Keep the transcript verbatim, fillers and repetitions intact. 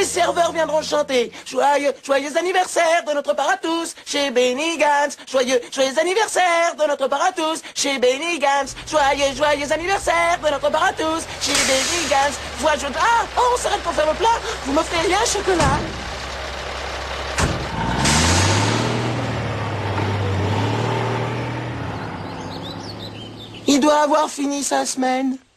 les serveurs viendront chanter. Joyeux, joyeux anniversaire de notre part à tous, chez Benny Gantz. Joyeux, joyeux anniversaire de notre part à tous, chez Benny Gantz. Joyeux, joyeux anniversaire de notre part à tous, chez Benny Gantz. Vois, je... Ah, oh, on s'arrête pour faire le plat. Vous m'offririez un chocolat? Il doit avoir fini sa semaine.